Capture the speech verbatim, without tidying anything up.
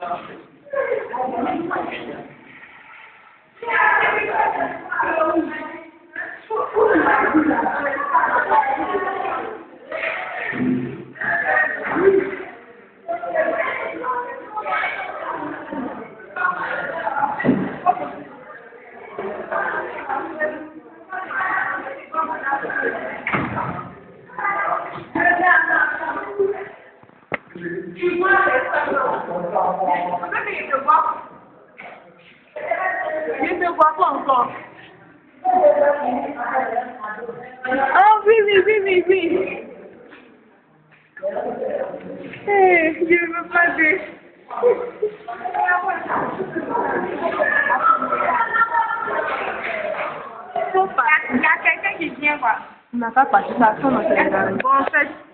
Il ne voit pas encore. Oh oui, oui, oui, oui, oui. Hey, je ne veux pas de... Faut pas. Il y a quelqu'un qui vient, quoi. On n'a pas participation dans ce Bon, en fait...